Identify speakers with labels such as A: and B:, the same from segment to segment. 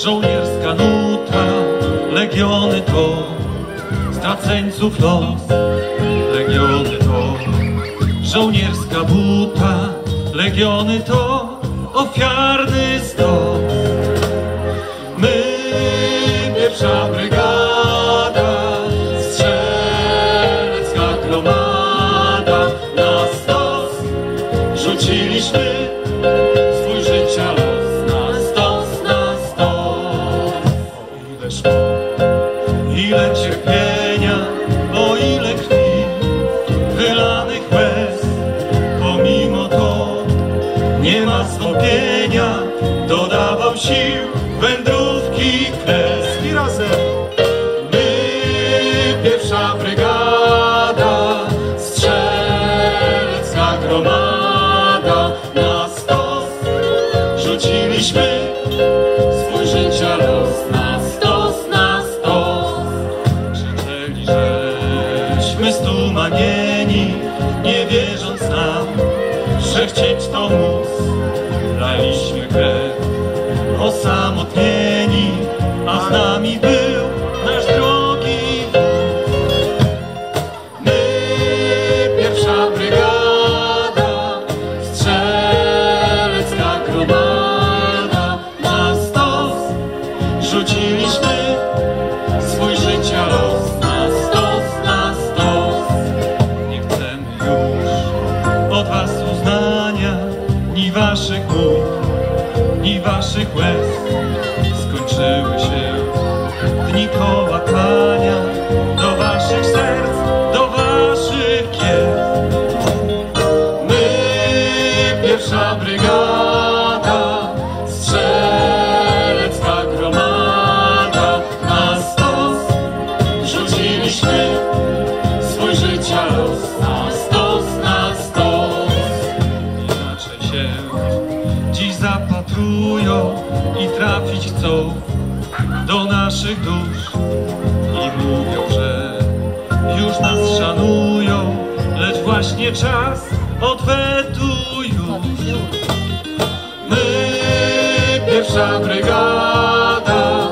A: żołnierska nuta, legiony to straceńców los. Legiony to żołnierska buta, legiony to ofiarny stos. My, pierwsza brygada, strzelecka gromada, na stos rzuciliśmy swój życia los. Na stos, na stos. O ile szkód, ile cierpienia, o ile krwi, wylanych łez, pomimo to nie ma stąpienia, dodawał sił wędrówki kres. I razem my, pierwsza brygada, strzelecka gromada, na stos rzuciliśmy swój życia los. Na stos, na stos. Krzyczeli, żeśmy zdumanieni, nie wierząc nam, że chcieć to móc. Laliśmy krew osamotnieni, a z nami był nasz drogi wódz. My, pierwsza brygada, strzelecka gromada, na stos rzuciliśmy swój życia los. Na stos, na stos. Nie chcemy już od was uznania, ni waszych mów, ni waszych łez. Skończyły się dni kołatania, do waszych serc, do waszych kies. My, pierwsza brygada, strzelecka gromada, na stos rzuciliśmy swój życia los. Na stos, na stos. Inaczej się dziś zapatrują i trafić chcą do naszych dusz i mówią, że już nas szanują, lecz właśnie czas odwetu już. My, pierwsza brygada,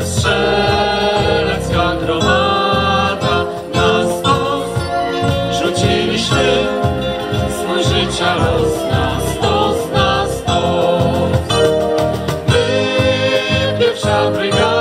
A: strzelecka gromada, na stos rzuciliśmy swój życia los. Na stos, na stos. My, pierwsza brygada.